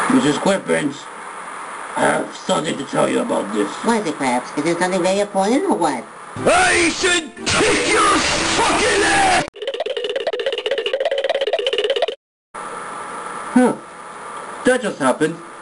Mrs. SQUAREPANTS, I have something to tell you about this. What is it, Krabs? Is it something very important or what? I should kick your fucking ass! Huh. That just happened.